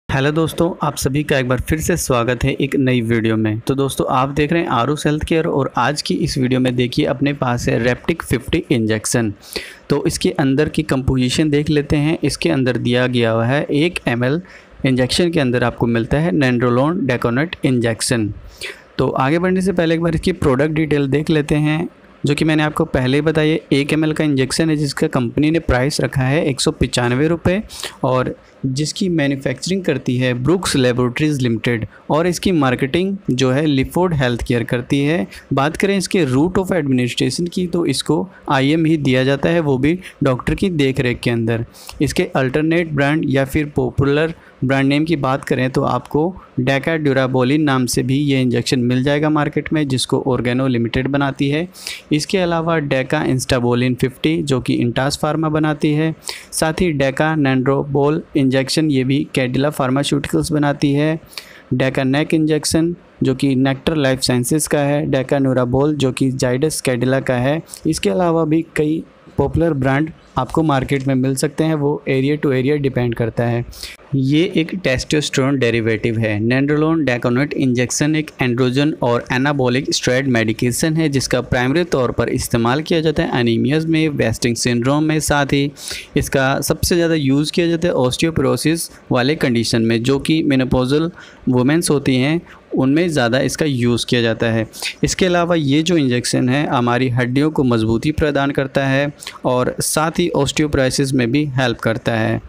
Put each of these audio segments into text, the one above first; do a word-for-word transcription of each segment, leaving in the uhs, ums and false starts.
Hello दोस्तों, आप सभी का एक बार फिर से स्वागत है एक नई वीडियो में। तो दोस्तों आप देख रहे हैं आरुष हेल्थ केयर और आज की इस वीडियो में देखिए अपने पास है रेप्टिक फिफ्टी इंजेक्शन। तो इसके अंदर की कंपोजिशन देख लेते हैं। इसके अंदर दिया गया हुआ है एक एम एल इंजेक्शन के अंदर आपको मिलता है नैंड्रोलोन डेकोनेट इंजेक्शन। तो आगे बढ़ने से पहले एक बार इसकी प्रोडक्ट डिटेल देख लेते हैं, जो कि मैंने आपको पहले ही बताया। एक एम एल का इंजेक्शन है जिसका कंपनी ने प्राइस रखा है एक सौ पचानवे रुपये और जिसकी मैन्युफैक्चरिंग करती है ब्रुक्स लेबोरेटरीज़ लिमिटेड और इसकी मार्केटिंग जो है लिफोर्ड हेल्थ केयर करती है। बात करें इसके रूट ऑफ एडमिनिस्ट्रेशन की तो इसको आई एम ही दिया जाता है, वो भी डॉक्टर की देखरेख के अंदर। इसके अल्टरनेट ब्रांड या फिर पॉपुलर ब्रांड नेम की बात करें तो आपको डेका ड्यूराबोलिन नाम से भी ये इंजेक्शन मिल जाएगा मार्केट में, जिसको ऑर्गेनो लिमिटेड बनाती है। इसके अलावा डेका इंस्टाबोलिन फिफ्टी जो कि इंटास फार्मा बनाती है। साथ ही डेका नैंड्रोबोल इंजेक्शन ये भी कैडिला फार्मास्यूटिकल्स बनाती है। डेका नेक इंजेक्शन जो कि नेक्टर लाइफ साइंसेस का है। डेका न्यूराबोल जो कि जाइडस कैडिला का है। इसके अलावा भी कई पॉपुलर ब्रांड आपको मार्केट में मिल सकते हैं, वो एरिया टू एरिया डिपेंड करता है। ये एक टेस्टोस्टेरोन डेरिवेटिव है। नैंड्रोलोन डेकोनेट इंजेक्शन एक एंड्रोजन और एनाबॉलिक स्टेरॉयड मेडिकेशन है जिसका प्राइमरी तौर पर इस्तेमाल किया जाता है एनीमियाज में, वेस्टिंग सिंड्रोम में। साथ ही इसका सबसे ज़्यादा यूज़ किया जाता है ऑस्टियोपोरोसिस वाले कंडीशन में, जो कि मेनोपॉजल वुमेन्स होती हैं उनमें ज़्यादा इसका यूज़ किया जाता है। इसके अलावा ये जो इंजेक्शन है हमारी हड्डियों को मजबूती प्रदान करता है और साथ ही ऑस्टियोपोरोसिस में भी हेल्प करता है।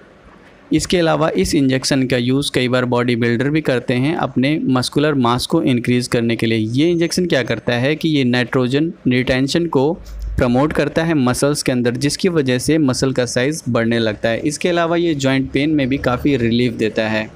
इसके अलावा इस इंजेक्शन का यूज़ कई बार बॉडी बिल्डर भी करते हैं अपने मस्कुलर मास को इंक्रीज़ करने के लिए। ये इंजेक्शन क्या करता है कि ये नाइट्रोजन रिटेंशन को प्रमोट करता है मसल्स के अंदर, जिसकी वजह से मसल का साइज़ बढ़ने लगता है। इसके अलावा ये जॉइंट पेन में भी काफ़ी रिलीफ देता है।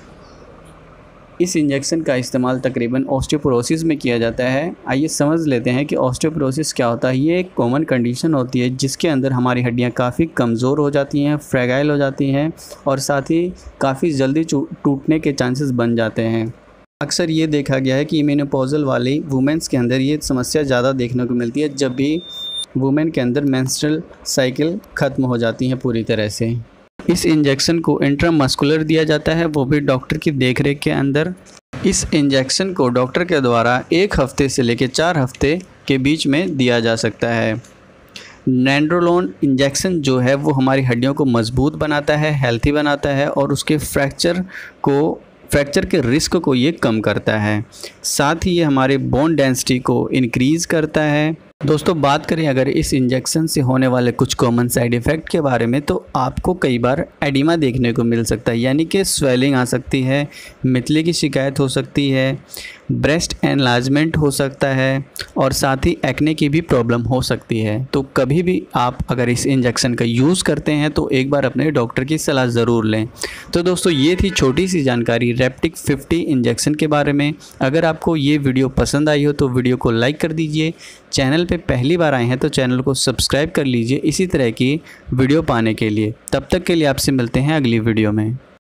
इस इंजेक्शन का इस्तेमाल तकरीबन ऑस्टियोपोरोसिस में किया जाता है। आइए समझ लेते हैं कि ऑस्टियोपोरोसिस क्या होता है। ये एक कॉमन कंडीशन होती है जिसके अंदर हमारी हड्डियां काफ़ी कमज़ोर हो जाती हैं, फ्रैगाइल हो जाती हैं और साथ ही काफ़ी जल्दी टूटने के चांसेस बन जाते हैं। अक्सर ये देखा गया है कि मेनोपॉजल वाली वुमेन्स के अंदर ये समस्या ज़्यादा देखने को मिलती है जब भी वुमेन के अंदर मेंस्ट्रुअल साइकिल ख़त्म हो जाती हैं पूरी तरह से। इस इंजेक्शन को इंट्रामस्कुलर दिया जाता है, वो भी डॉक्टर की देखरेख के अंदर। इस इंजेक्शन को डॉक्टर के द्वारा एक हफ्ते से लेकर चार हफ्ते के बीच में दिया जा सकता है। नैंड्रोलोन इंजेक्शन जो है वो हमारी हड्डियों को मजबूत बनाता है, हेल्थी बनाता है और उसके फ्रैक्चर को फ्रैक्चर के रिस्क को ये कम करता है। साथ ही ये हमारे बोन डेंसिटी को इंक्रीज़ करता है। दोस्तों बात करें अगर इस इंजेक्शन से होने वाले कुछ कॉमन साइड इफ़ेक्ट के बारे में तो आपको कई बार एडिमा देखने को मिल सकता है, यानी कि स्वेलिंग आ सकती है, मितले की शिकायत हो सकती है, ब्रेस्ट एनलार्जमेंट हो सकता है और साथ ही एक्ने की भी प्रॉब्लम हो सकती है। तो कभी भी आप अगर इस इंजेक्शन का यूज़ करते हैं तो एक बार अपने डॉक्टर की सलाह ज़रूर लें। तो दोस्तों ये थी छोटी सी जानकारी रेप्टिक फिफ्टी इंजेक्शन के बारे में। अगर आपको ये वीडियो पसंद आई हो तो वीडियो को लाइक कर दीजिए। चैनल पे पहली बार आए हैं तो चैनल को सब्सक्राइब कर लीजिए इसी तरह की वीडियो पाने के लिए। तब तक के लिए आपसे मिलते हैं अगली वीडियो में।